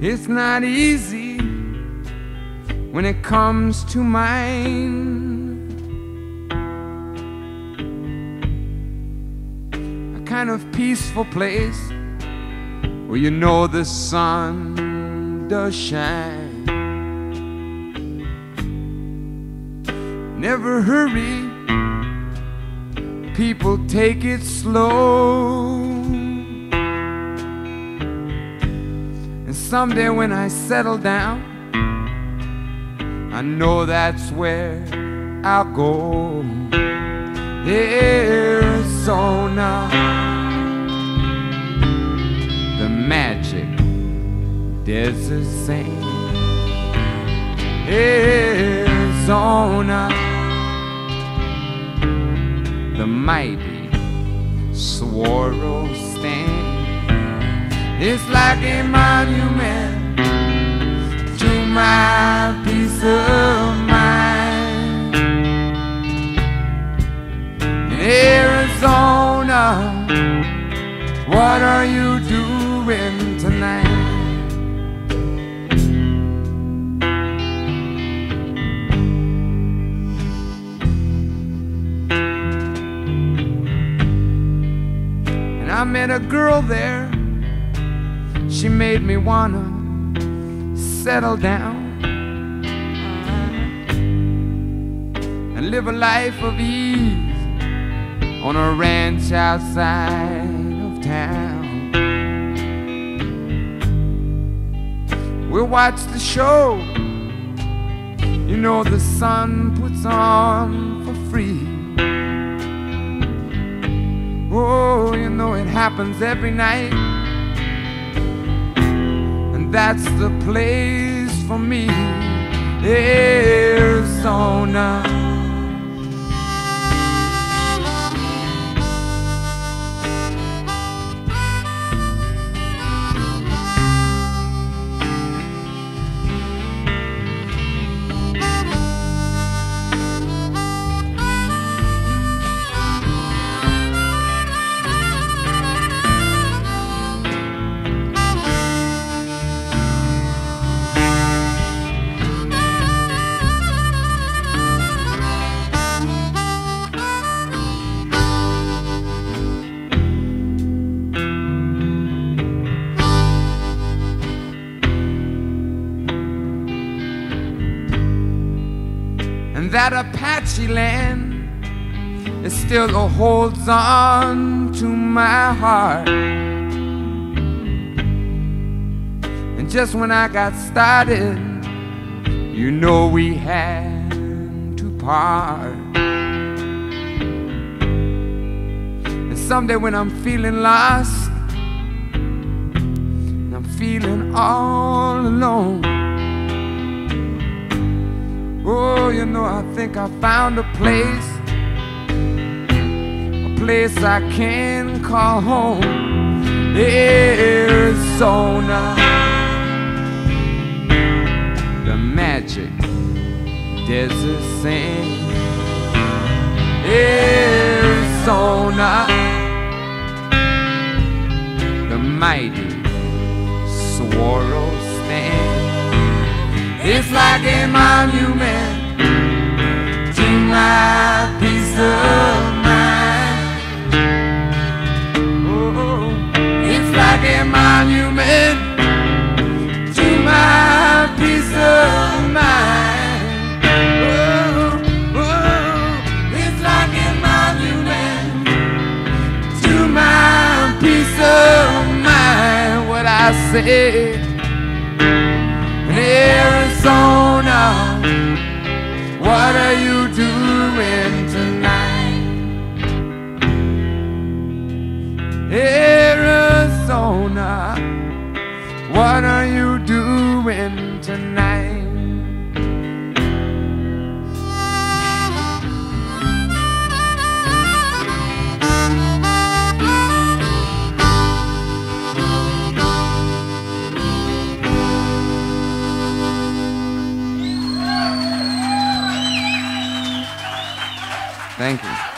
It's not easy when it comes to mine. A kind of peaceful place where you know the sun does shine. Never hurry, people take it slow. And someday when I settle down, I know that's where I'll go. Arizona, the magic desert sand. Arizona, the mighty swallow stand. It's like a monument to my peace of mind. In Arizona, what are you doing tonight? I met a girl there, she made me wanna settle down and live a life of ease on a ranch outside of town. We'll watch the show, you know the sun puts on for free. Oh, you know it happens every night, and that's the place for me. Arizona. And that Apache land, it still holds on to my heart. And just when I got started, you know we had to part. And someday when I'm feeling lost, and I'm feeling all alone, oh, you know, I think I found a place I can call home. Arizona, the magic desert sand. Arizona, the mighty swallow stand. It's like a monument to my peace of mind. Oh, it's like a monument to my peace of mind. Oh, oh, it's like a monument to my peace of mind. What I say. Arizona, what are you doing tonight? Arizona, what are you doing tonight? Thank you.